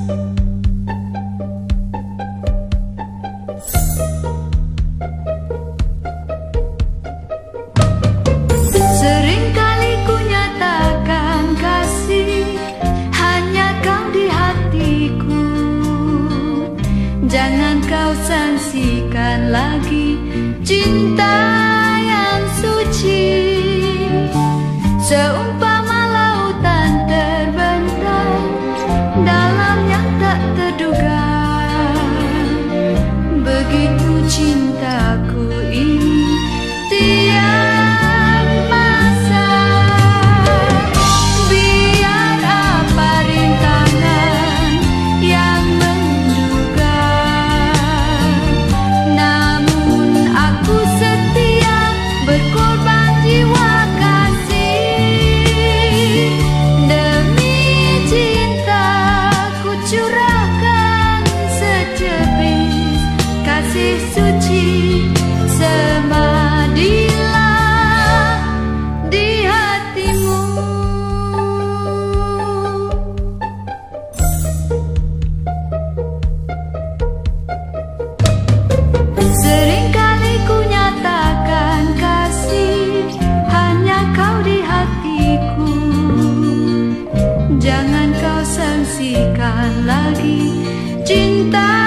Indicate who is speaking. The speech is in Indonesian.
Speaker 1: Seringkali ku nyatakan kasih, hanya kau di hatiku. Jangan kau sangsikan lagi cinta yang suci. Seumpama lautan terbentang, dalam yang tak terduga. Begitu cintaku ini tiap masa. Biar apa rintangan yang menduga, namun aku setia berkorban jiwa kasih. Demi cinta ku curahkan secebis kasih suci. Semadilah di hatimu. Seringkali ku nyatakan kasih, hanya kau di hatiku. Jangan kau sangsikan lagi cinta